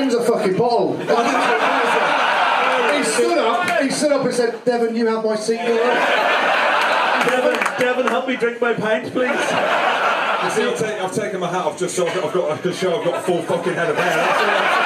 brings a fucking bottle. He stood up and said, Devin, you have my seat. Devin, help me drink my pint, please. You see, I've taken my hat off just so I've got a full fucking head of hair.